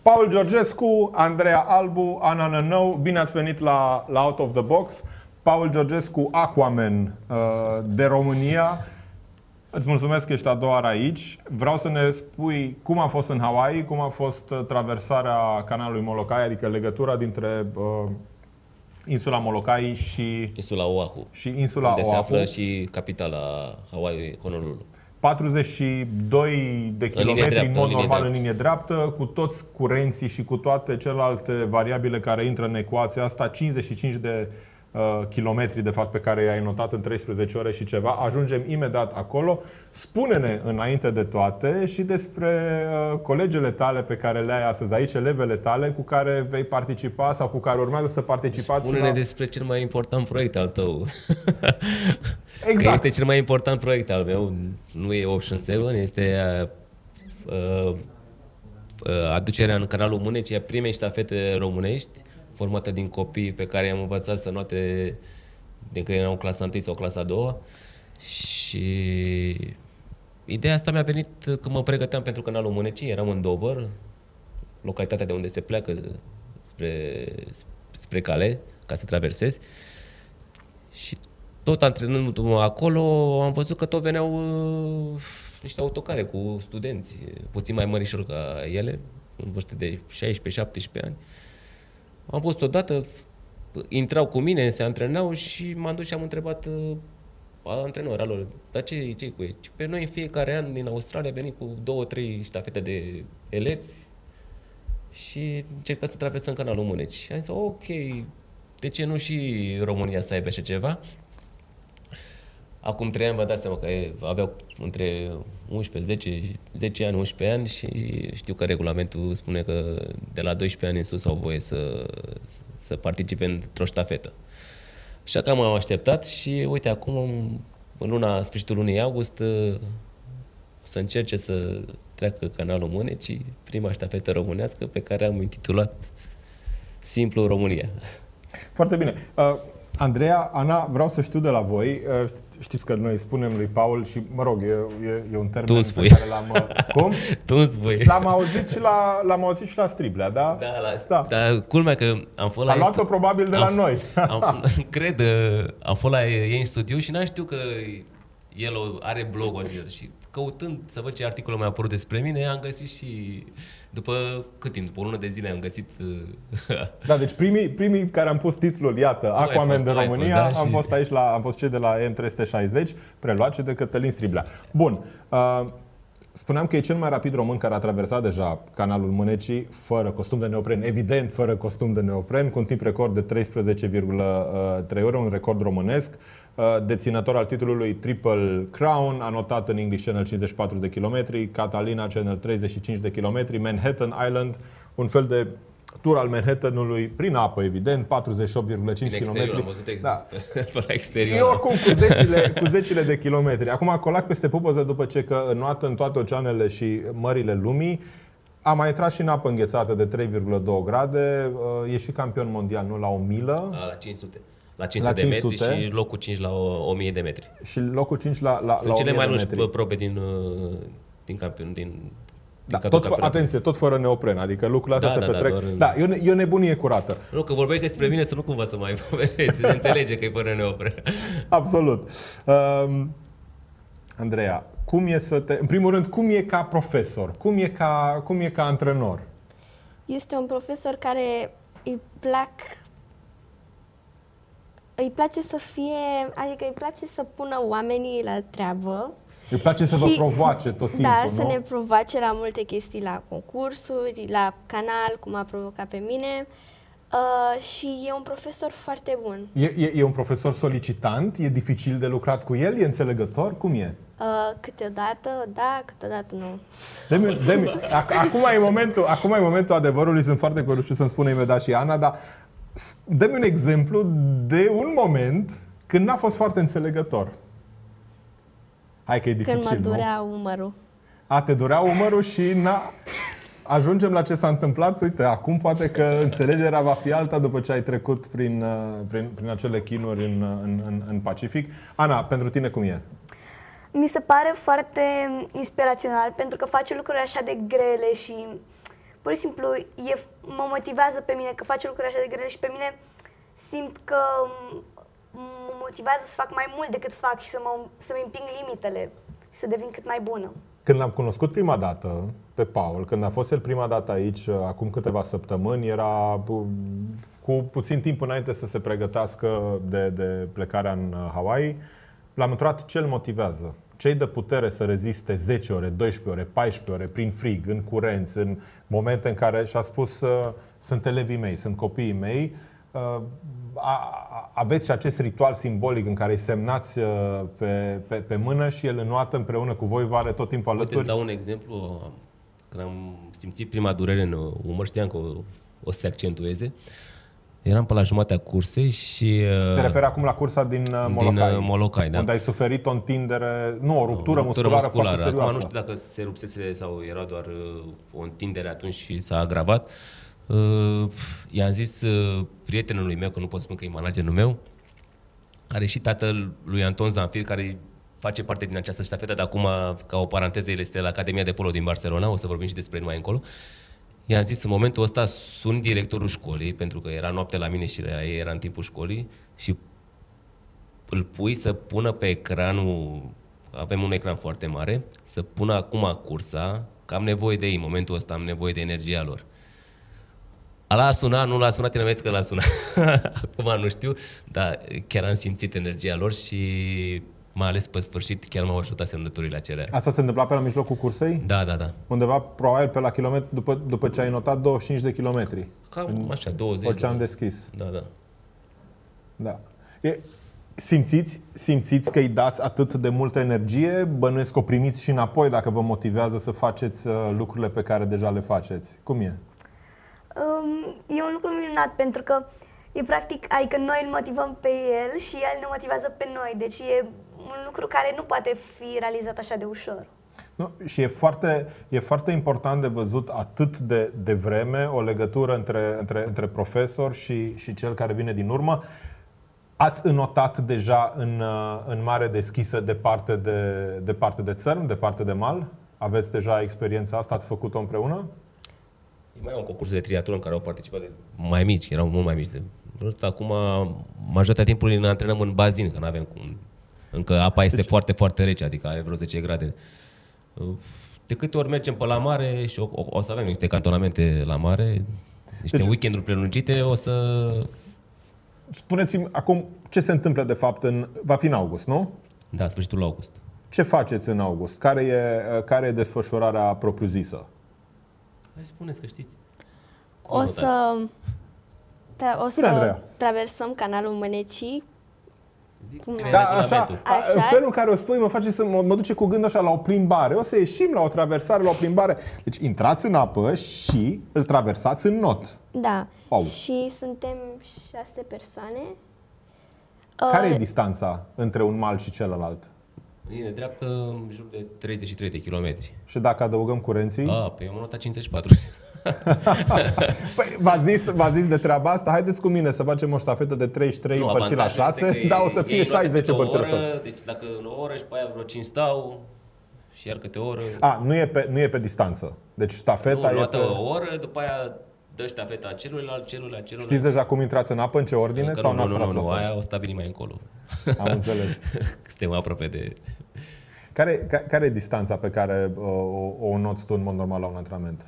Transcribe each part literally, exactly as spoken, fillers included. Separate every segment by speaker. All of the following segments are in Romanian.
Speaker 1: Paul Georgescu, Andreea Albu, Ana Nănău, bine ați venit la, la Out of the Box. Paul Georgescu, Aquaman uh, de România. Îți mulțumesc că ești a doua oară aici. Vreau să ne spui cum a fost în Hawaii, cum a fost traversarea canalului Molokai, adică legătura dintre uh, insula Molokai și
Speaker 2: insula Oahu.
Speaker 1: Și insula
Speaker 2: unde
Speaker 1: Oahu.
Speaker 2: se află și capitala Hawaii, Honolulu.
Speaker 1: patruzeci și doi de kilometri în, în mod normal dreaptă. În linie dreaptă, cu toți curenții și cu toate celelalte variabile care intră în ecuația asta, cincizeci și cinci de uh, kilometri de fapt pe care i-ai notat în treisprezece ore și ceva. Ajungem imediat acolo. Spune-ne înainte de toate și despre uh, colegele tale pe care le ai astăzi aici, elevele tale cu care vei participa sau cu care urmează să participați.
Speaker 2: Spune-ne
Speaker 1: la...
Speaker 2: despre cel mai important proiect al tău.
Speaker 1: Exact.
Speaker 2: Că este cel mai important proiect al meu. Nu e Ocean Seven, este uh, uh, aducerea în canalul Mânecii a primei ștafete românești, formată din copii pe care i-am învățat să noate din când erau clasa întâi sau clasa a doua. Și ideea asta mi-a venit când mă pregăteam pentru canalul Mânecii. Eram în Dover, localitatea de unde se pleacă spre, spre Cale, ca să traversezi. Și tot antrenându-mă acolo, am văzut că tot veneau uh, niște autocare cu studenți, puțin mai mărișori ca ele, în vârstă de șaisprezece șaptesprezece ani. Am văzut odată, intrau cu mine, se antrenau și m-am dus și am întrebat uh, antrenorul lor, dar ce ce cu ei? Pe noi în fiecare an din Australia venim cu două, trei ștafete de elevi și încercăm să traversăm canalul Mâneci. Și am zis, ok, de ce nu și România să aibă așa ceva? Acum trei ani vă dați seama că aveau între unsprezece, zece, zece ani, unsprezece ani și știu că regulamentul spune că de la doisprezece ani în sus au voie să, să participe într-o ștafetă. Așa că am așteptat și uite acum în luna, sfârșitul lunii august o să încerce să treacă canalul Mânecii, prima ștafetă românească pe care am intitulat simplu România.
Speaker 1: Foarte bine. Uh... Andreea, Ana, vreau să știu de la voi, știți că noi spunem lui Paul și, mă rog, e, e, e un termen pe care l-am... Cum?
Speaker 2: Tu îmi spui.
Speaker 1: L-am auzit și la, l-am auzit și la Striblea, da?
Speaker 2: Da, la, da. Dar culmea că am fost la...
Speaker 1: A luat-o probabil de la
Speaker 2: am,
Speaker 1: noi.
Speaker 2: Am, cred, am fost la ei în studiu și n-am știut că el are blogul și căutând să văd ce articol mi-a apărut despre mine, am găsit și după cât timp, după o lună de zile am găsit...
Speaker 1: Da, deci primii, primii care am pus titlul, iată, Aquaman de România, fost, da, am și... fost aici, la, am fost cei de la M trei șaizeci, preluat de Cătălin Striblea. Bun, uh, spuneam că e cel mai rapid român care a traversat deja canalul Mânecii fără costum de neopren, evident fără costum de neopren, cu un timp record de treisprezece virgulă trei ore, un record românesc. Deținător al titlului Triple Crown, anotat în English Channel cincizeci și patru de kilometri, Catalina Channel treizeci și cinci de kilometri, Manhattan Island, un fel de tur al Manhattanului prin apă, evident, patruzeci și opt virgulă cinci kilometri.
Speaker 2: Da. La exterior.
Speaker 1: E oricum cu zecile, cu zecile de kilometri. Acum colac peste pupăză după ce că înnoată în toate oceanele și mările lumii. A mai intrat și în apă înghețată de trei virgulă doi grade. E și campion mondial, nu la o milă.
Speaker 2: A, la cinci sute. La cinci sute, la cinci sute de metri și locul cinci la o mie de metri.
Speaker 1: Și locul cinci la, la,
Speaker 2: Sunt
Speaker 1: la
Speaker 2: cele mai lungi
Speaker 1: metri.
Speaker 2: probe din, din campion, din,
Speaker 1: da, din tot, atenție, tot fără neopren, adică lucrurile astea da, se da, petrec. Da, doar... da, e, o, e o nebunie curată.
Speaker 2: Nu, că vorbești despre mine, să nu cumva să mai se înțelege că e fără neopren.
Speaker 1: Absolut. Uh, Andreea, cum e să te... În primul rând, cum e ca profesor? Cum e ca, cum e ca antrenor?
Speaker 3: Este un profesor care îi plac... Îi place să fie... Adică îi place să pună oamenii la treabă.
Speaker 1: Îi place să
Speaker 3: și,
Speaker 1: vă provoace tot timpul,
Speaker 3: da,
Speaker 1: nu?
Speaker 3: să ne provoace la multe chestii, la concursuri, la canal, cum a provocat pe mine. Uh, și e un profesor foarte bun.
Speaker 1: E, e, e un profesor solicitant? E dificil de lucrat cu el? E înțelegător? Cum e?
Speaker 3: Uh, câteodată da, câteodată nu.
Speaker 1: Demi, Demi, acum, e momentul, acum e momentul adevărului, sunt foarte curios să-mi spună imediat și Ana, dar dă-mi un exemplu de un moment când n-a fost foarte înțelegător. Hai că e dificil,
Speaker 3: când mă durea
Speaker 1: nu?
Speaker 3: umărul.
Speaker 1: A, te durea umărul și n-a... Ajungem la ce s-a întâmplat. Uite, acum poate că înțelegerea va fi alta după ce ai trecut prin, prin, prin acele chinuri în, în, în, în Pacific. Ana, pentru tine cum e?
Speaker 4: Mi se pare foarte inspirațional pentru că face lucruri așa de grele și pur și simplu e, mă motivează pe mine că face lucruri așa de grele și pe mine simt că mă motivează să fac mai mult decât fac și să mă, să-mi împing limitele și să devin cât mai bună.
Speaker 1: Când l-am cunoscut prima dată pe Paul, când a fost el prima dată aici, acum câteva săptămâni, era cu puțin timp înainte să se pregătească de, de plecarea în Hawaii, l-am întrebat ce îl motivează. Ce-i dă putere să reziste zece ore, doisprezece ore, paisprezece ore, prin frig, în curenți, în momente în care, și-a spus, sunt elevii mei, sunt copiii mei. Aveți acest ritual simbolic în care îi semnați pe, pe, pe mână și el înnoată împreună cu voi, vă tot timpul alături?
Speaker 2: Uite, îți dau un exemplu. Când am simțit prima durere în umăr, știam că o, o să se accentueze. Eram pe la jumatea cursei și...
Speaker 1: Te referi acum la cursa din Molokai?
Speaker 2: Din Molokai, da.
Speaker 1: Unde ai suferit o întindere, nu, o ruptură, o ruptură musculară, musculară foarte serioasă.
Speaker 2: Acum nu știu dacă se rupsese sau era doar o întindere atunci și s-a agravat. I-am zis prietenului meu, că nu pot spune că e managerul meu, care e și tatăl lui Anton Zanfir, care face parte din această ștafetă, dar acum, ca o paranteză, el este la Academia de Polo din Barcelona, o să vorbim și despre el mai încolo. I-am zis, în momentul ăsta sun directorul școlii, pentru că era noapte la mine și era în timpul școlii, și îl pui să pună pe ecranul, avem un ecran foarte mare, să pună acum cursa, că am nevoie de ei, în momentul ăsta am nevoie de energia lor. Ala a sunat, nu l-a sunat, tine că l-a sunat. Acum nu știu, dar chiar am simțit energia lor și mai ales pe sfârșit chiar m-au ajutat semnăturile acelea.
Speaker 1: Asta se întâmpla pe la mijlocul cursei?
Speaker 2: Da, da, da.
Speaker 1: Undeva, probabil, pe la kilometri, după, după ce ai notat douăzeci și cinci de kilometri.
Speaker 2: Cam așa, douăzeci.
Speaker 1: Ocean deschis.
Speaker 2: Da, da.
Speaker 1: Da. E, simțiți, simțiți că îi dați atât de multă energie? Bănuiesc că o primiți și înapoi dacă vă motivează să faceți uh, lucrurile pe care deja le faceți. Cum e?
Speaker 4: Um, e un lucru minunat pentru că e practic, adică noi îl motivăm pe el și el ne motivează pe noi. Deci e un lucru care nu poate fi realizat așa de ușor.
Speaker 1: Nu, și e foarte, e foarte important de văzut atât de, de vreme o legătură între, între, între profesor și, și cel care vine din urmă. Ați înnotat deja în, în mare deschisă departe de, departe de țărm, departe de mal? Aveți deja experiența asta? Ați făcut-o împreună?
Speaker 2: E mai un concurs de triatlon în care au participat de mai mici, erau mult mai mici. De ăsta, acum, majoritatea timpului ne antrenăm în bazin, că nu avem cum. Încă apa este deci... foarte, foarte rece, adică are vreo zece grade. De câte ori mergem pe la mare și o, o, o să avem niște cantonamente la mare, niște deci... weekend-uri prelungite, o să...
Speaker 1: Spuneți-mi acum ce se întâmplă de fapt în... Va fi în august, nu?
Speaker 2: Da, sfârșitul august.
Speaker 1: Ce faceți în august? Care e, care e desfășurarea propriu-zisă?
Speaker 2: Hai spuneți că știți.
Speaker 3: Cum o să, tra- o
Speaker 1: Spune,
Speaker 3: să
Speaker 1: Andreea.
Speaker 3: traversăm canalul Mânecii.
Speaker 1: Da, așa, așa, în felul în care o spui mă face să mă, mă duce cu gândul așa la o plimbare. O să ieșim la o traversare, la o plimbare. Deci intrați în apă și îl traversați în not.
Speaker 3: Da.
Speaker 1: Wow.
Speaker 3: Și suntem șase persoane.
Speaker 1: Care
Speaker 3: uh,
Speaker 1: e distanța între un mal și celălalt?
Speaker 2: Linie dreaptă, în jur de treizeci și trei de kilometri.
Speaker 1: Și dacă adăugăm curenții?
Speaker 2: Ah, pe eu m-am notat cincizeci și patru.
Speaker 1: Păi, v-a zis, v-a zis de treaba asta? Haideți cu mine să facem o ștafetă de treizeci și trei împărțit la șase, dar o să fie șaizeci împărțit la șase.
Speaker 2: Deci dacă o oră și pe aia vreo cinci stau și iar câte o oră...
Speaker 1: A, nu e pe, nu e pe distanță. Deci ștafeta
Speaker 2: nu,
Speaker 1: e pe...
Speaker 2: o oră, după aia dă ștafeta celuilalt, celuilalt, celuilalt.
Speaker 1: Știți deja cum intrați în apă, în ce ordine?
Speaker 2: Încă
Speaker 1: sau
Speaker 2: nu, nu, nu, nu,
Speaker 1: nu,
Speaker 2: aia o stabilim mai încolo.
Speaker 1: Am înțeles.
Speaker 2: Suntem aproape de...
Speaker 1: Care, care, care e distanța pe care o, o noți tu în mod normal la un antrenament?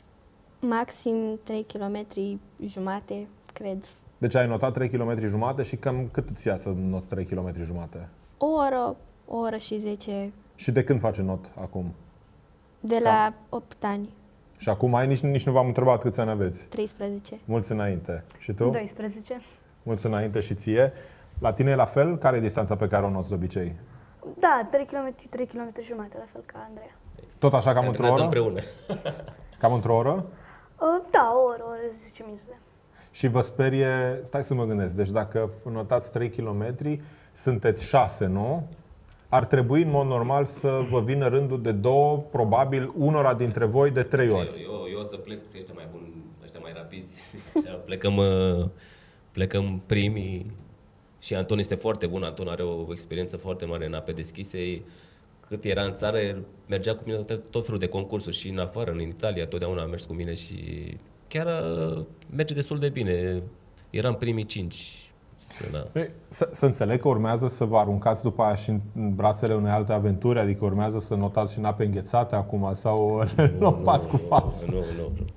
Speaker 3: Maxim trei kilometri jumate, cred.
Speaker 1: Deci ai notat trei kilometri jumate și cam cât îți ia să noți trei kilometri jumate?
Speaker 3: O oră, o oră și zece.
Speaker 1: Și de când faci not acum?
Speaker 3: De la da. opt ani.
Speaker 1: Și acum ai, nici, nici nu v-am întrebat câți ani aveți?
Speaker 3: treisprezece.
Speaker 1: Mulți înainte. Și tu?
Speaker 4: doisprezece.
Speaker 1: Mulți înainte și ție. La tine e la fel? Care e distanța pe care o noți de obicei?
Speaker 4: Da, trei kilometri, trei kilometri jumate, la fel ca Andreea.
Speaker 1: Tot așa, cam într-o oră?
Speaker 2: Împreună.
Speaker 1: Cam într-o oră?
Speaker 4: Uh, da, o oră, o oră, zece minute.
Speaker 1: Și vă sperie, stai să mă gândesc, deci dacă notați trei kilometri, sunteți șase, nu? Ar trebui în mod normal să vă vină rândul de două, probabil unora dintre voi de trei ori.
Speaker 2: Eu, eu o să plec, ăștia mai buni, ăștia mai rapizi, așa, plecăm, plecăm primii și Anton este foarte bun, Anton are o experiență foarte mare în ape deschise. cât era în țară, el mergea cu mine tot, tot felul de concursuri și în afară, în Italia, totdeauna a mers cu mine și chiar merge destul de bine. Eram primii cinci. Da.
Speaker 1: Să, să înțeleg că urmează să vă aruncați după aia și în brațele unei alte aventuri, adică urmează să notați și în ape înghețate acum sau nu, pas cu pas?
Speaker 2: Nu, nu, nu.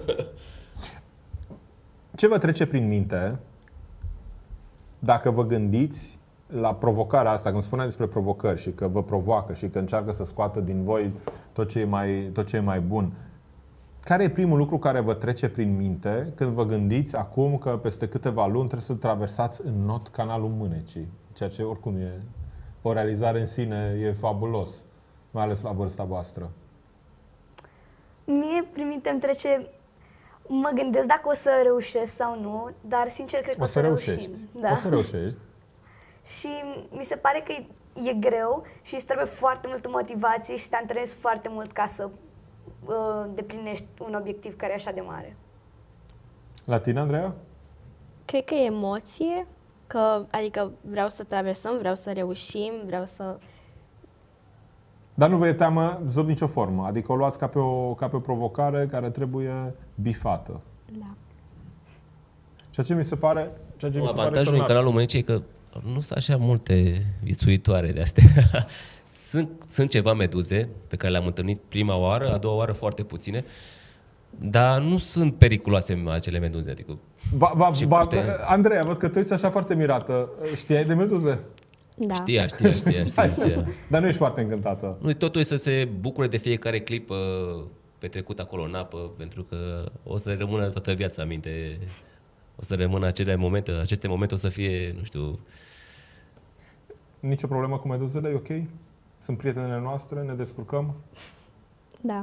Speaker 1: Ce vă trece prin minte dacă vă gândiți la provocarea asta, când spuneam despre provocări și că vă provoacă și că încearcă să scoată din voi tot ce e mai, tot ce e mai bun? Care e primul lucru care vă trece prin minte când vă gândiți acum că peste câteva luni trebuie să traversați în not canalul Mânecii? Ceea ce oricum e o realizare în sine, e fabulos, mai ales la vârsta voastră.
Speaker 4: Mie prin minte îmi trece, mă gândesc dacă o să reușesc sau nu, dar sincer cred că o,
Speaker 1: o
Speaker 4: să,
Speaker 1: să
Speaker 4: reușim.
Speaker 1: reușești.
Speaker 4: Da.
Speaker 1: O să reușești.
Speaker 4: Și mi se pare că e, e greu și îți trebuie foarte multă motivație și să te antrenezi foarte mult ca să uh, deplinești un obiectiv care e așa de mare.
Speaker 1: La tine, Andreea?
Speaker 3: Cred că e emoție, că, adică vreau să traversăm, vreau să reușim, vreau să...
Speaker 1: Dar nu vă e teamă sub nicio formă, adică o luați ca pe o, ca pe o provocare care trebuie bifată.
Speaker 3: Da.
Speaker 1: Ceea ce mi se pare... Ceea ce mi se
Speaker 2: Avantajul
Speaker 1: pare
Speaker 2: în canalul Mânecii e că nu sunt așa multe viețuitoare de astea. sunt, sunt ceva meduze pe care le-am întâlnit prima oară, a doua oară foarte puține, dar nu sunt periculoase acele meduze. Adică
Speaker 1: Va, va, va,
Speaker 2: pute...
Speaker 1: Andreea, văd că tu ești așa foarte mirată. Știai de meduze?
Speaker 3: Da.
Speaker 2: Știa, știa, știa, știa, știa.
Speaker 1: Dar nu ești foarte încântată.
Speaker 2: Nu, totul e să se bucure de fiecare clip petrecut acolo în apă, pentru că o să rămână toată viața aminte. O să rămână acele momente, aceste momente o să fie, nu știu...
Speaker 1: Nicio problemă cu meduzele, e ok? Sunt prietenele noastre, ne descurcăm?
Speaker 3: Da.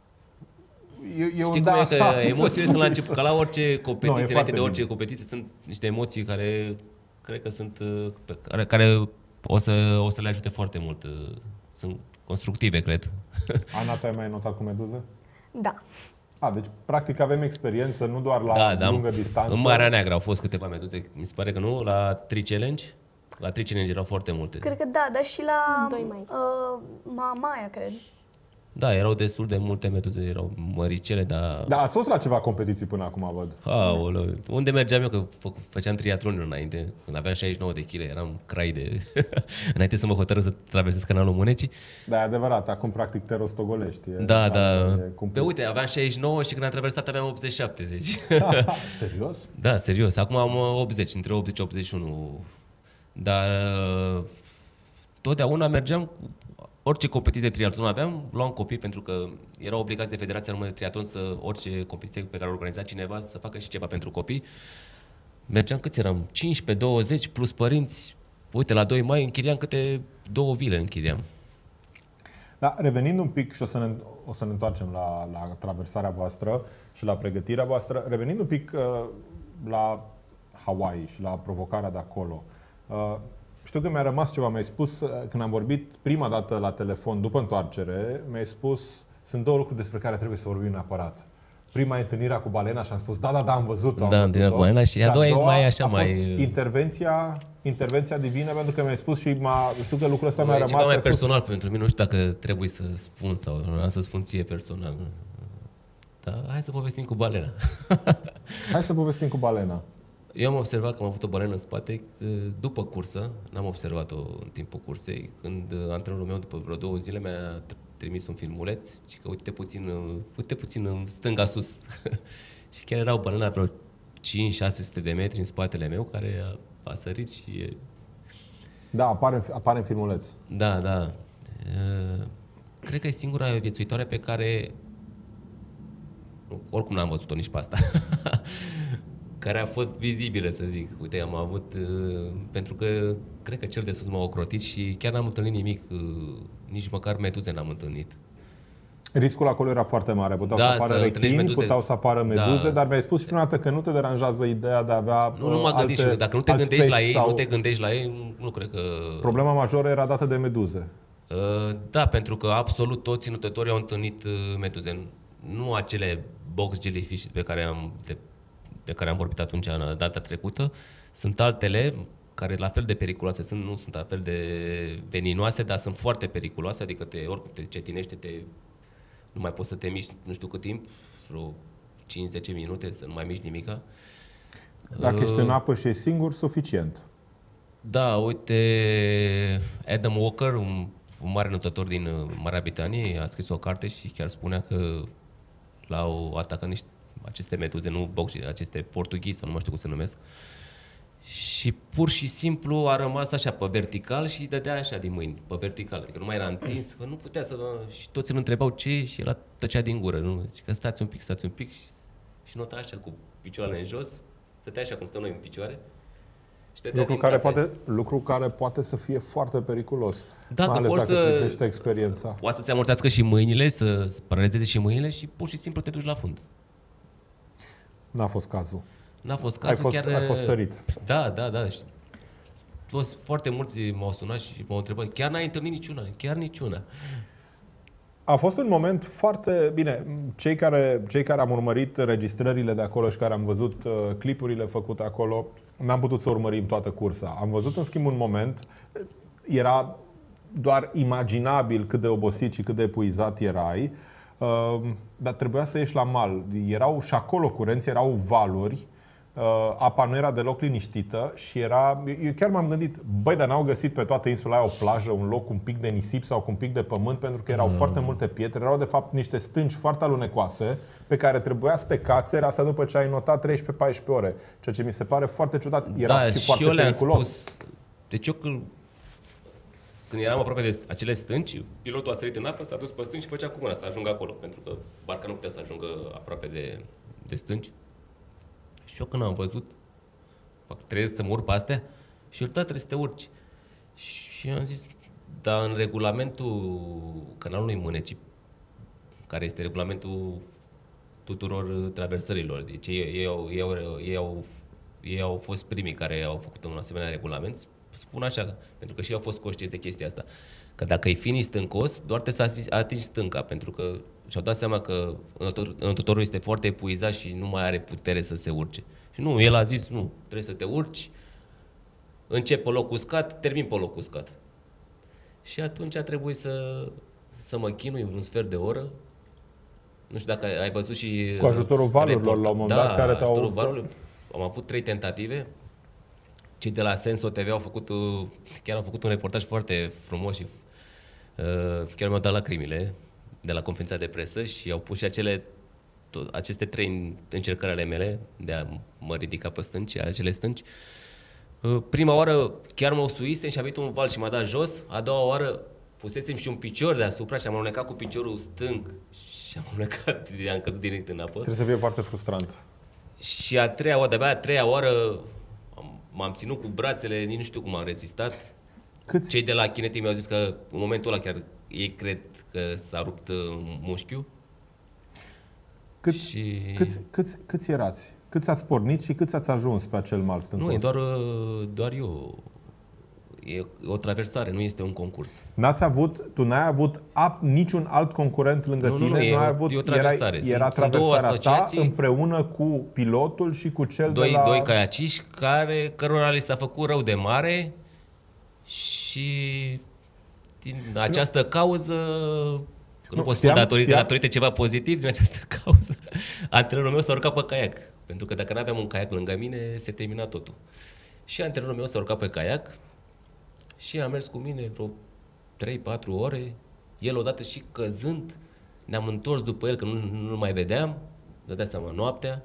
Speaker 1: Eu, eu
Speaker 2: Știi
Speaker 1: da,
Speaker 2: cum e
Speaker 1: așa,
Speaker 2: că emoțiile sunt la început, ca la orice competiție,
Speaker 1: no,
Speaker 2: înainte de orice bine. competiție, sunt niște emoții care cred că sunt, care, care o, să, o să le ajute foarte mult. Sunt constructive, cred.
Speaker 1: Ana, tu ai mai notat cu meduze?
Speaker 4: Da.
Speaker 1: A, deci practic avem experiență nu doar la
Speaker 2: da, da,
Speaker 1: lungă distanță.
Speaker 2: În Marea Neagră au fost câteva meduze, mi se pare că nu, la Tri Challenge. La Tri Challenge erau foarte multe.
Speaker 4: Cred că da, dar și la
Speaker 3: doi mai.
Speaker 4: Uh, Mamaia, cred.
Speaker 2: Da, erau destul de multe meduze, erau măricele, dar...
Speaker 1: Da, ați fost la ceva competiții până acum, văd.
Speaker 2: Aoleu, unde mergeam eu, că fă, făceam triatlon înainte, când aveam șaizeci și nouă de kilograme, eram crai de... înainte să mă hotără să traversez canalul Mânecii.
Speaker 1: Da, e adevărat, acum practic te rostogolești. E,
Speaker 2: da, da.
Speaker 1: E
Speaker 2: Pe uite, aveam șaizeci și nouă și când am traversat aveam optzeci și șapte, deci...
Speaker 1: Serios?
Speaker 2: Da, serios, acum am optzeci, între optzeci și optzeci și unu. Dar totdeauna mergeam cu orice competiție de triatlon aveam, luam copii pentru că erau obligați de Federația Română de Triatlon să orice competiție pe care o organiza cineva să facă și ceva pentru copii. Mergeam câți eram? cincisprezece, douăzeci plus părinți. Uite, la doi mai închiriam câte două vile închiriam.
Speaker 1: Da, revenind un pic și o să ne, o să ne întoarcem la, la traversarea voastră și la pregătirea voastră, revenind un pic uh, la Hawaii și la provocarea de acolo. Uh, Știu că mi-a rămas ceva, mi-ai spus, când am vorbit prima dată la telefon, după întoarcere, mi-ai spus, sunt două lucruri despre care trebuie să vorbim neapărat. Prima e întâlnirea cu balena și am spus, da, da, da, am văzut-o.
Speaker 2: Da, întâlnirea cu balena și, și a doua e mai așa,
Speaker 1: a
Speaker 2: mai...
Speaker 1: fost intervenția, intervenția divină, pentru că mi-ai spus și m-a, știu că lucrul ăsta mi-a rămas.
Speaker 2: E ceva mai personal
Speaker 1: spus,
Speaker 2: pentru mine, nu știu dacă trebuie să spun sau nu să spun ție personal. Dar hai să povestim cu balena.
Speaker 1: Hai să povestim cu balena.
Speaker 2: Eu am observat că am avut o balenă în spate după cursă, n-am observat-o în timpul cursei, când antrenorul meu după vreo două zile mi-a trimis un filmuleț și că uite puțin, uite puțin în stânga sus. Și chiar era o balenă vreo cinci șase sute de metri în spatele meu care a, a sărit și...
Speaker 1: Da, apare, apare în filmuleț.
Speaker 2: Da, da. Cred că e singura viețuitoare pe care oricum n-am văzut-o nici pe asta. Care a fost vizibilă, să zic. Uite, am avut, uh, pentru că cred că cel de sus m-a ocrotit și chiar n-am întâlnit nimic, uh, nici măcar meduze n-am întâlnit.
Speaker 1: Riscul acolo era foarte mare. Puteau
Speaker 2: da,
Speaker 1: să apară rechini,
Speaker 2: meduze,
Speaker 1: puteau să apară meduze, da, dar mi-ai spus și prima dată că nu te deranjează ideea de a avea
Speaker 2: Nu, nu m-am gândit și dacă nu te gândești la ei, sau... nu te gândești la ei, nu, nu cred că...
Speaker 1: Problema majoră era dată de meduze.
Speaker 2: Uh, da, pentru că absolut toți ținutătorii au întâlnit uh, meduze. Nu acele box jellyfish pe care am... De, de care am vorbit atunci, în data trecută, sunt altele care la fel de periculoase sunt, nu sunt la fel de veninoase, dar sunt foarte periculoase, adică te, oricum te cetinește, te, nu mai poți să te miști nu știu cât timp, vreo cinci zece minute, să nu mai miști nimica.
Speaker 1: Dacă uh, ești în apă și ești singur, suficient.
Speaker 2: Da, uite, Adam Walker, un, un mare notător din Marea Britanie, a scris o carte și chiar spunea că l-au atacat niște aceste meduze, nu boxi, aceste portughezi, sau nu mai știu cum se numesc, și pur și simplu a rămas așa pe vertical și dădea așa din mâini, pe vertical, adică nu mai era întins, că nu putea să... Și toți îl întrebau ce și el tăcea din gură, nu? Zice că stați un pic, stați un pic și, și nota așa cu picioarele în jos, stătea așa cum stăm noi în picioare.
Speaker 1: Lucru care, poate, lucru care poate să fie foarte periculos.
Speaker 2: Da,
Speaker 1: mai
Speaker 2: că
Speaker 1: ales
Speaker 2: poți
Speaker 1: dacă
Speaker 2: să,
Speaker 1: privește experiența.
Speaker 2: Poate să-ți amortească și mâinile, să paralizeze și mâinile și pur și simplu te duci la fund.
Speaker 1: N-a fost cazul.
Speaker 2: N-a fost cazul,
Speaker 1: ai fost,
Speaker 2: chiar...
Speaker 1: Ai fost ferit.
Speaker 2: Da, da, da. Toți, foarte mulți m-au sunat și m-au întrebat, chiar n-ai întâlnit niciuna? Chiar niciuna.
Speaker 1: A fost un moment foarte... Bine, cei care, cei care am urmărit registrările de acolo și care am văzut uh, clipurile făcute acolo, n-am putut să urmărim toată cursa. Am văzut, în schimb, un moment, era doar imaginabil cât de obosit și cât de epuizat erai, uh, dar trebuia să ieși la mal. Erau și acolo curenți, erau valuri, uh, apa nu era deloc liniștită și era... Eu chiar m-am gândit, băi, dar n-au găsit pe toată insula aia o plajă, un loc cu un pic de nisip sau cu un pic de pământ, pentru că erau mm. foarte multe pietre, erau de fapt niște stânci foarte alunecoase pe care trebuia să te cațeri, asta după ce ai notat treisprezece paisprezece ore, ceea ce mi se pare foarte ciudat. Era
Speaker 2: da,
Speaker 1: și,
Speaker 2: și
Speaker 1: foarte
Speaker 2: eu le-am
Speaker 1: periculos.
Speaker 2: Spus, deci eu când, când eram aproape de acele stânci, pilotul a sărit în apă, s-a dus pe stânci și făcea cu mâna să ajungă acolo, pentru că barca nu putea să ajungă aproape de, de stânci. Și eu când am văzut, fac, trebuie să mă urc pe astea și eu, da, trebuie să te urci. Și am zis, dar în regulamentul canalului Mânecii, care este regulamentul tuturor traversărilor, deci ei, ei, au, ei, au, ei, au, ei au fost primii care au făcut un asemenea regulament, spun așa, pentru că și ei au fost conștienți de chestia asta, că dacă e fini stâncos, doar trebuie să atingi stânca, pentru că și-au dat seama că înotătorul este foarte epuizat și nu mai are putere să se urce. Și nu, el a zis, nu, trebuie să te urci, încep pe loc uscat, termin pe loc uscat. Și atunci a trebuit să, să mă chinui vreun sfert de oră. Nu știu dacă ai văzut și...
Speaker 1: Cu ajutorul valurilor la un moment dat,
Speaker 2: da,
Speaker 1: care te-au...
Speaker 2: ajutorul valurilor. Am avut trei tentative. Cei de la Senso T V au făcut, chiar au făcut un reportaj foarte frumos și uh, chiar mi-au dat lacrimile de la conferința de presă și au pus și acele, to- aceste trei încercări ale mele de a mă ridica pe stânci, acele stânci. Uh, prima oară chiar mă usuisem și a venit un val și m-a dat jos. A doua oară pusesem și un picior deasupra și am alunecat cu piciorul stâng și am alunecat, am căzut direct în apă.
Speaker 1: Trebuie să fie foarte frustrant.
Speaker 2: Și a treia oară, de-abia a treia oară m-am ținut cu brațele, nici nu știu cum am rezistat. Câți? Cei de la Kinetic mi-au zis că în momentul ăla chiar ei cred că s-a rupt mușchiul.
Speaker 1: Câți,
Speaker 2: și...
Speaker 1: câți, câți, câți erați? Câți ați pornit și câți ați ajuns pe acel mal stâncos?
Speaker 2: Nu, e doar, doar eu. E o traversare, nu este un concurs.
Speaker 1: N-ați avut, tu n-ai avut ap, niciun alt concurent lângă
Speaker 2: nu,
Speaker 1: tine?
Speaker 2: Nu, nu,
Speaker 1: nu ai
Speaker 2: e,
Speaker 1: avut,
Speaker 2: e o traversare.
Speaker 1: Era, era
Speaker 2: sunt,
Speaker 1: traversarea
Speaker 2: sunt
Speaker 1: ta împreună cu pilotul și cu cel
Speaker 2: doi,
Speaker 1: de la...
Speaker 2: Doi caiaciști care, cărora li s-a făcut rău de mare și din această nu. cauză, că nu, nu pot spune datorită, datorită ceva pozitiv, din această cauză, antrenorul meu s-a urcat pe caiac. Pentru că dacă nu aveam un caiac lângă mine, se termina totul. Și antrenorul meu s-a urcat pe caiac și a mers cu mine vreo trei patru ore. El odată și căzând, ne-am întors după el, că nu, nu mai vedeam, dădea seama noaptea.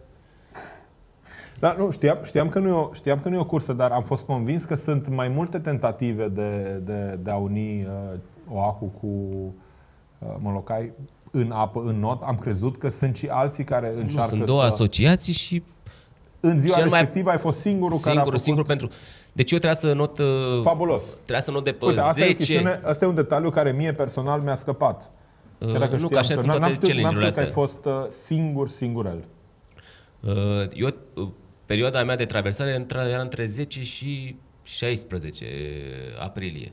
Speaker 1: Da, nu, știam, știam, că nu e o, știam că nu e o cursă, dar am fost convins că sunt mai multe tentative de, de, de a uni uh, Oahu cu uh, Molokai în apă, în not. Am crezut că sunt și alții care încearcă să...
Speaker 2: Sunt două
Speaker 1: să...
Speaker 2: asociații și...
Speaker 1: În ziua respectivă mai... ai fost singurul
Speaker 2: singur,
Speaker 1: care a făcut...
Speaker 2: Singur pentru... Deci eu trebuia să not...
Speaker 1: Fabulos.
Speaker 2: Trebuia să not de pe
Speaker 1: Uite, asta
Speaker 2: zece...
Speaker 1: E asta e un detaliu care mie personal mi-a scăpat.
Speaker 2: Uh, nu, că așa sunt toate challenge-urile astea.
Speaker 1: Că ai fost uh, singur, singurel.
Speaker 2: Uh, eu, uh, perioada mea de traversare era între zece și șaisprezece aprilie.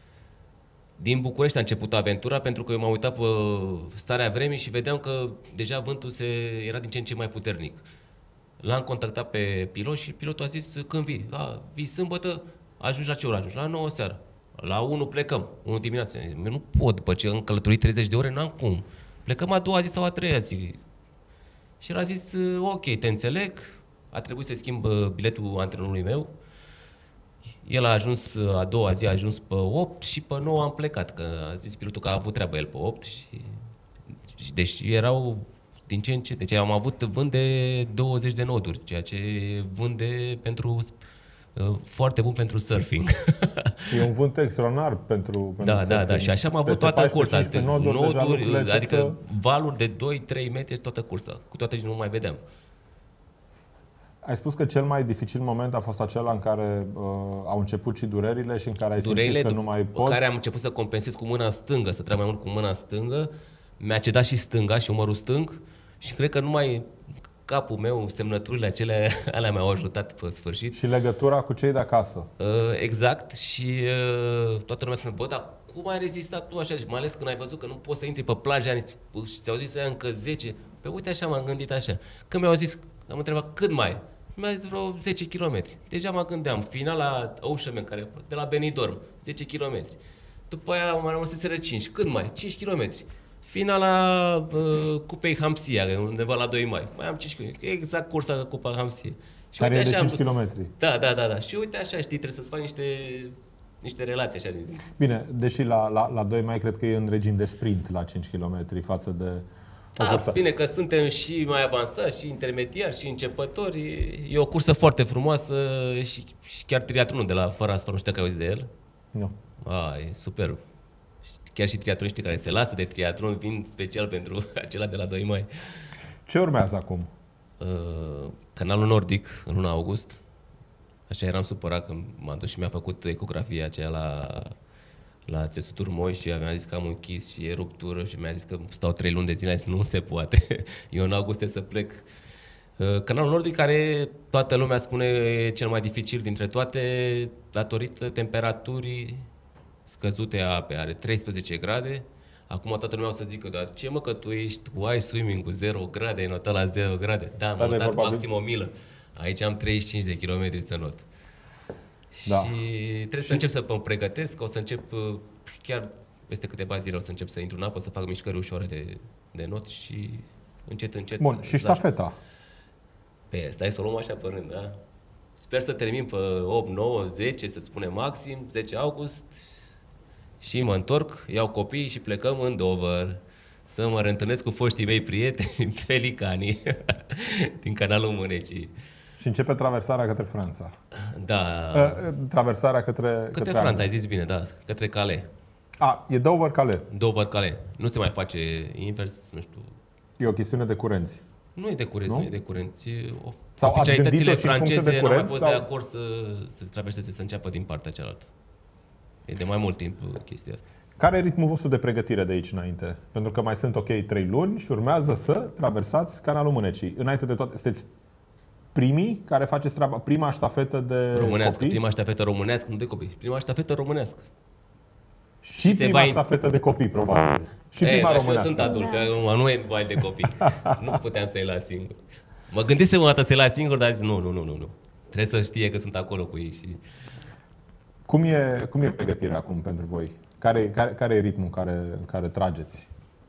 Speaker 2: Din București a început aventura, pentru că eu m-am uitat pe starea vremii și vedeam că deja vântul se, era din ce în ce mai puternic. L-am contactat pe pilot și pilotul a zis, când vii? A, vii sâmbătă? Ajungi la ce oră ajungi? La nouă seara. La unu plecăm, unu dimineața. Eu nu pot, după ce am călătorit treizeci de ore, n-am cum. Plecăm a doua zi sau a treia zi. Și el a zis, ok, te înțeleg, a trebuit să schimb biletul antrenorului meu. El a ajuns, a doua zi a ajuns pe opt și pe nouă am plecat, că a zis pilotul că a avut treabă el pe opt. Și, și deci erau din ce în ce, deci am avut vânt de douăzeci de noduri, ceea ce vânde pentru... foarte bun pentru surfing.
Speaker 1: E un vânt extraordinar pentru, pentru
Speaker 2: Da,
Speaker 1: surfing.
Speaker 2: da, da. Și așa am avut toată cursa. Noduri, noduri adică să... valuri de doi trei metri toată cursa. Cu toate și nu mai vedeam.
Speaker 1: Ai spus că cel mai dificil moment a fost acela în care uh, au început și durerile și în care ai
Speaker 2: durerile
Speaker 1: simțit că nu mai poți?
Speaker 2: Care am început să compensez cu mâna stângă, să trag mai mult cu mâna stângă. Mi-a cedat și stânga și umărul stâng și cred că numai capul meu, semnăturile acelea, alea mi-au ajutat pe sfârșit.
Speaker 1: Și legătura cu cei de acasă.
Speaker 2: Uh, exact. Și uh, toată lumea spune, bă, dar cum ai rezistat tu așa? Și mai ales când ai văzut că nu poți să intri pe plajă și ți-au zis aia încă zece. Pe uite așa m-am gândit așa. Când mi-au zis, am întrebat cât mai? Mi-a zis vreo zece kilometri. Deja mă gândeam. Finala Oceanman, care de la Benidorm, zece kilometri. După aia mai rămăseseră cinci. Cât mai? cinci kilometri. Finala uh, Cupei Hamsia, undeva la doi mai. Mai am cinci kilometri. Exact cursa Cupa Hamsia.
Speaker 1: Și care e de cinci kilometri.
Speaker 2: Da, da, da, da. Și uite așa, știi, trebuie să-ți faci niște, niște relații așa din zi.
Speaker 1: Bine, deși la, la, la doi mai cred că e în regim de sprint la cinci kilometri față de...
Speaker 2: Da, bine că suntem și mai avansați, și intermediari, și începători. E o cursă foarte frumoasă și, și chiar triatlonul de la Fără Asfalt, nu știu dacă ai auzit de el.
Speaker 1: Nu.
Speaker 2: A, e superb. Chiar și triatloniștii care se lasă de triatlon vin special pentru acela de la doi mai.
Speaker 1: Ce urmează acum?
Speaker 2: Uh, canalul Nordic, în luna august. Așa eram supărat că m-a dus și mi-a făcut ecografia aceea la, la țesuturi moi și mi-a zis că am închis și e ruptură și mi-a zis că stau trei luni de zile și nu se poate. Eu în august trebuie să plec. Uh, canalul Nordic, care toată lumea spune e cel mai dificil dintre toate, datorită temperaturii scăzute a apei, are treisprezece grade. Acum toată lumea o să zică, dar ce mă că tu ești ice swimming cu zero grade, ai notat la zero grade? Da, am notat probabil maxim o milă. Aici am treizeci și cinci de kilometri să not. Da. Și trebuie și... să încep să mă pregătesc, o să încep chiar peste câteva zile o să încep să intru în apă, să fac mișcări ușoare de, de not și încet, încet...
Speaker 1: Bun, și ștafeta?
Speaker 2: Pe stai să o luăm așa pe rând, da? Sper să termin pe opt, nouă, zece, să spunem maxim, zece august... Și mă întorc, iau copiii și plecăm în Dover să mă reîntâlnesc cu foștii mei prieteni, pelicanii, din canalul Mânecii.
Speaker 1: Și începe traversarea către Franța.
Speaker 2: Da.
Speaker 1: Traversarea către...
Speaker 2: Către, către Franța, Anglia. Ai zis bine, da. Către Calais.
Speaker 1: A, e Dover-Calais.
Speaker 2: Dover-Calais. Nu se mai face invers, nu știu.
Speaker 1: E o chestiune de curenți.
Speaker 2: Nu e de curenți, nu, nu e de curenți.
Speaker 1: Sau
Speaker 2: oficialitățile franceze nu au mai fost
Speaker 1: sau...
Speaker 2: de acord să, să traverseze, să înceapă din partea cealaltă. E de mai mult timp chestia asta.
Speaker 1: Care e ritmul vostru de pregătire de aici înainte? Pentru că mai sunt, ok, trei luni și urmează să traversați canalul Mânecii. Înainte de toate, sunteți primii care faceți treaba, prima ștafetă de
Speaker 2: românească,
Speaker 1: copii?
Speaker 2: Prima ștafetă românească, nu de copii. Prima ștafetă românească.
Speaker 1: Și, și prima va... ștafetă de copii, probabil. Și
Speaker 2: Ei,
Speaker 1: prima
Speaker 2: da,
Speaker 1: românească.
Speaker 2: Și eu sunt adult, da. Nu e vai de copii. Nu puteam să-i las singur. Mă gândisem o dată să-i las singur, dar zis, nu, nu, nu, nu, nu. Trebuie să știe că sunt acolo cu ei și...
Speaker 1: Cum e, cum e pregătirea acum pentru voi? Care, care, care e ritmul care, care trageți?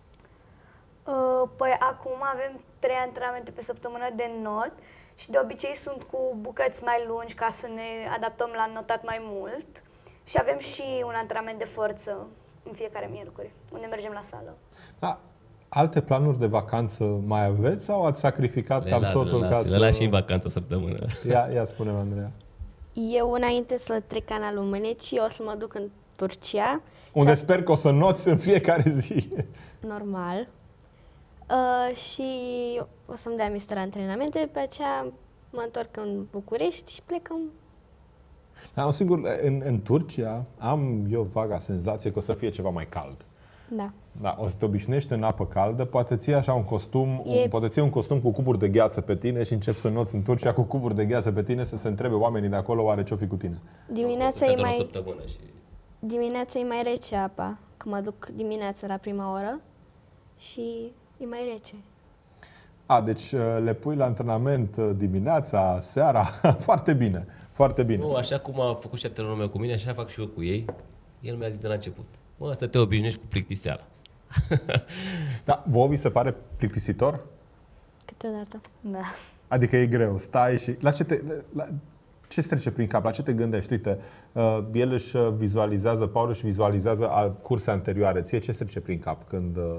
Speaker 4: Uh, păi acum avem trei antrenamente pe săptămână de not și de obicei sunt cu bucăți mai lungi ca să ne adaptăm la notat mai mult. Și avem și un antrenament de forță în fiecare miercuri, unde mergem la sală.
Speaker 1: Da. Alte planuri de vacanță mai aveți sau ați sacrificat le cam las, totul
Speaker 2: le
Speaker 1: ca să...
Speaker 2: Le las și în vacanță o săptămână.
Speaker 1: Ia, ia spune-mi, Andreea.
Speaker 3: Eu, înainte să trec canalul Mânecii, o să mă duc în Turcia.
Speaker 1: Unde și sper că o să noți în fiecare zi.
Speaker 3: Normal. Uh, și o să-mi dea mister antrenamente, pe aceea mă întorc în București și plecăm.
Speaker 1: Da, sigur, în, în Turcia am eu vaga senzație că o să fie ceva mai cald.
Speaker 3: Da.
Speaker 1: Da, o să te obișnuiești în apă caldă, poate ții așa un costum,
Speaker 3: e...
Speaker 1: un, poate ții un costum cu cuburi de gheață pe tine și începi să noți în Turcia cu cuburi de gheață pe tine, să se întrebe oamenii de acolo oare ce-o fi cu tine.
Speaker 3: Dimineața e mai...
Speaker 2: și...
Speaker 3: Dimineața e mai rece apa, că mă duc dimineața la prima oră și e mai rece.
Speaker 1: A, deci le pui la antrenament dimineața, seara, foarte bine, foarte bine.
Speaker 2: Nu, așa cum a făcut și antrenorul meu cu mine, așa fac și eu cu ei. El mi-a zis de la început, mă, să te obișnuiești cu plictiseala.
Speaker 1: Da, vouă vi se pare plictisitor?
Speaker 3: Câteodată.
Speaker 4: Da.
Speaker 1: Adică e greu, stai și... La ce te... La... Ce trece prin cap? La ce te gândești? Uite, uh, el își vizualizează, Paul își vizualizează curse anterioare. Ție ce trece prin cap când... Uh...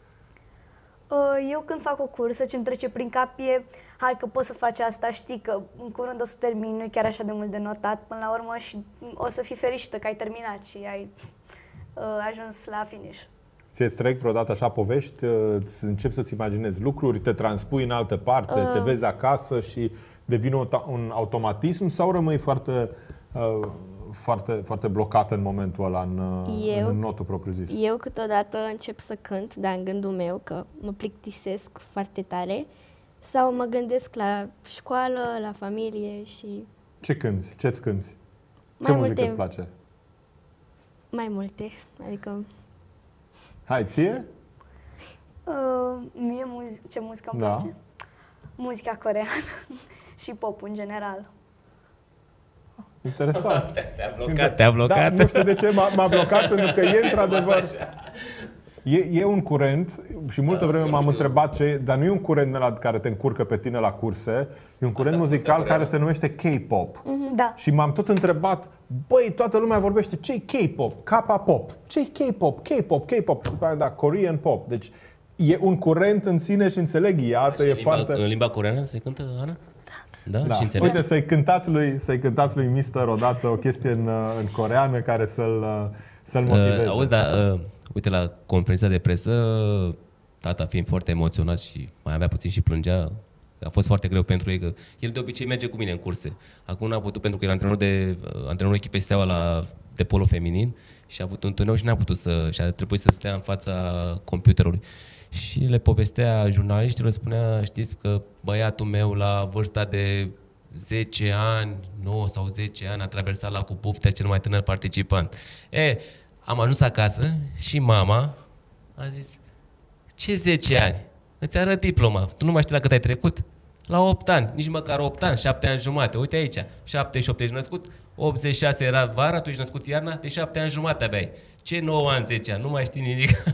Speaker 4: Eu când fac o cursă, ce-mi trece prin cap e, hai că poți să faci asta, știi că în curând o să termin, nu e chiar așa de mult de notat, până la urmă și o să fii fericită că ai terminat și ai uh, ajuns la finish.
Speaker 1: Ți-ți trec vreodată așa povești, începi să-ți imaginezi lucruri, te transpui în altă parte, uh. te vezi acasă și devine un automatism sau rămâi foarte, uh, foarte, foarte blocată în momentul ăla, în, eu, în notul propriu-zis?
Speaker 3: Eu câteodată încep să cânt, dar în gândul meu, că mă plictisesc foarte tare, sau mă gândesc la școală, la familie și...
Speaker 1: Ce cânti? Ce-ți cânti? Ce
Speaker 3: mai
Speaker 1: muzică
Speaker 3: multe,
Speaker 1: îți place?
Speaker 3: Mai multe, adică...
Speaker 1: Hai, ție?
Speaker 4: Uh, mie muzic, ce muzică îmi
Speaker 1: da.
Speaker 4: place? Muzica coreeană și pop în general.
Speaker 1: Interesant.
Speaker 2: Te-a blocat, te-a blocat.
Speaker 1: Da, nu știu de ce m-a blocat, pentru că e într-adevăr... E, e un curent și multă
Speaker 2: da,
Speaker 1: vreme m-am întrebat ce e, dar nu e un curent ăla care te încurcă pe tine la curse, e un curent
Speaker 2: Asta
Speaker 1: muzical care se numește K-pop.
Speaker 4: Mm-hmm. Da.
Speaker 1: Și m-am tot întrebat, băi, toată lumea vorbește, ce-i K-pop? K-pop. Ce-i K-pop? K-pop, K-pop. Și după aia, da, Korean pop. Deci e un curent în sine și înțeleg, iată,
Speaker 2: și
Speaker 1: e
Speaker 2: în limba,
Speaker 1: foarte...
Speaker 2: În limba coreeană se cântă, Ana? Da. Da,
Speaker 1: da.
Speaker 2: și înțeleg.
Speaker 1: Uite, să-i cântați lui, să-i cântați lui mister odată o chestie în, în coreană care să-l, să-l motiveze.
Speaker 2: Uh, auzi, da, uh, uite, la conferința de presă, tata fiind foarte emoționat și mai avea puțin și plângea, a fost foarte greu pentru ei, că el de obicei merge cu mine în curse. Acum n-a putut pentru că era antrenor de antrenorul echipei Steaua la de polo feminin și a avut un turneu și n-a putut să, și a trebuit să stea în fața computerului. Și le povestea jurnaliștilor, spunea, știți că băiatul meu la vârsta de zece ani, nouă sau zece ani, a traversat la cu Buftea, cel mai tânăr participant. E, am ajuns acasă și mama a zis, ce zece ani? Îți arăt diploma. Tu nu mai știi la cât ai trecut? La opt ani, nici măcar opt ani, șapte ani jumate. Uite aici, șaptezeci și opt ești născut, optzeci și șase era vara, tu ești născut iarna, de șapte ani jumate aveai. Ce nouă ani, zece ani? Nu mai știi nimic.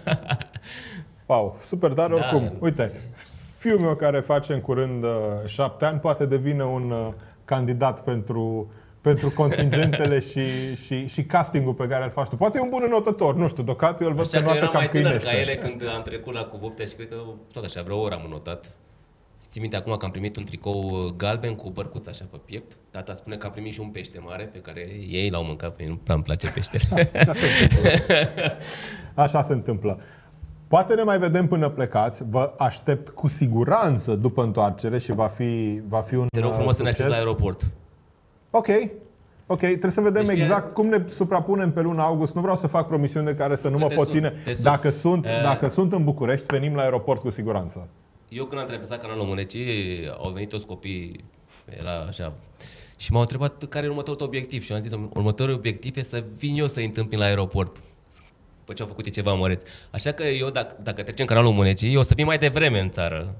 Speaker 1: Wow, super tare,
Speaker 2: Da.
Speaker 1: oricum. Uite, fiul meu care face în curând uh, șapte ani poate devine un uh, candidat pentru, pentru contingentele și, și, și castingul pe care îl faci tu. Poate e un bun înotător, nu știu, deocamdată eu îl văd
Speaker 2: Așa
Speaker 1: că
Speaker 2: că
Speaker 1: notă
Speaker 2: eram
Speaker 1: cam
Speaker 2: mai tânăr
Speaker 1: câinește.
Speaker 2: ca ele când am trecut la Cuvuftea și cred că tot așa, vreo oră am notat. Ții minte acum că am primit un tricou galben cu bărcuță așa pe piept. Tata spune că am primit și un pește mare pe care ei l-au mâncat, pe ei nu prea îmi place peștele.
Speaker 1: Așa se întâmplă. Așa se întâmplă. Poate ne mai vedem până plecați. Vă aștept cu siguranță după întoarcere și va fi, va fi un
Speaker 2: Te rog frumos să ne aștepți la aeroport.
Speaker 1: Ok. Ok, trebuie să vedem
Speaker 2: Deci
Speaker 1: exact
Speaker 2: e...
Speaker 1: cum ne suprapunem pe luna august. Nu vreau să fac promisiuni de care să nu
Speaker 2: Că
Speaker 1: mă
Speaker 2: te
Speaker 1: pot
Speaker 2: sun,
Speaker 1: ține.
Speaker 2: te sun.
Speaker 1: Dacă sunt,
Speaker 2: Uh...
Speaker 1: dacă sunt în București, venim la aeroport cu siguranță.
Speaker 2: Eu când am traversat canalul Mânecii, au venit toți copii, era așa, și m-au întrebat care e următorul obiectiv și eu am zis, următorul obiectiv e să vin eu să-i întâmpin la aeroport. După ce au făcut ceva măreți. Așa că eu, dacă, dacă trecem canalul Mânecii, o să vin mai devreme în țară,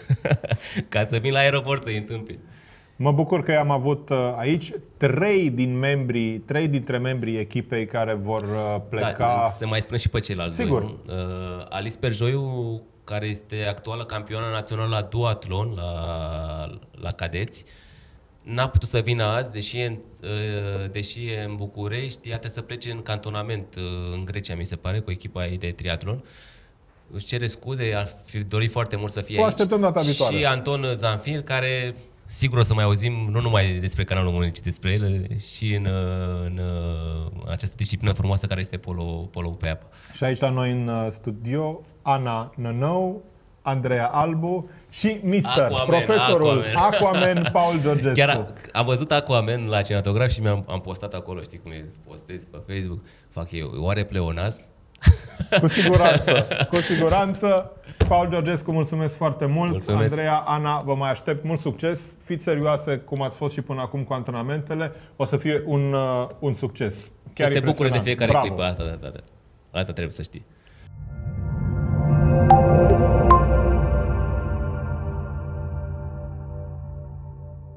Speaker 2: ca să vin la aeroport să-i întâmpin.
Speaker 1: Mă bucur că am avut aici trei din membrii, trei dintre membrii echipei care vor pleca.
Speaker 2: Da, se mai spune și pe ceilalți.
Speaker 1: Sigur.
Speaker 2: Doi, uh, Alice Perjoiu, care este actuală campioană națională la duatlon, la, la cadeți, n-a putut să vină azi, deși e, deși e în București, iată să plece în cantonament în Grecia, mi se pare, cu echipa ei de triatlon. Își cere scuze, ar fi dorit foarte mult să fie
Speaker 1: o
Speaker 2: aici.
Speaker 1: așteptăm data viitoare.
Speaker 2: Și Anton Zanfir, care sigur o să mai auzim nu numai despre canalul Mânecii, ci despre el și în, în, în această disciplină frumoasă care este polo, polo pe apă.
Speaker 1: Și aici la noi în studio, Ana Nănou, Andreea Albu și mister,
Speaker 2: Aquaman,
Speaker 1: profesorul
Speaker 2: Aquaman.
Speaker 1: Aquaman, Paul Georgescu.
Speaker 2: Chiar a, am văzut Aquaman la cinematograf și mi-am am postat acolo, știi cum e, postez pe Facebook, fac eu, oare pleonasm?
Speaker 1: Cu siguranță, cu siguranță. Paul Georgescu, mulțumesc foarte mult.
Speaker 2: Mulțumesc.
Speaker 1: Andreea, Ana, vă mai aștept mult succes. Fiți serioase cum ați fost și până acum cu antrenamentele. O să fie un, uh, un succes.
Speaker 2: Chiar să se bucure de fiecare
Speaker 1: Bravo.
Speaker 2: clipă, asta, asta, asta, asta trebuie să știi.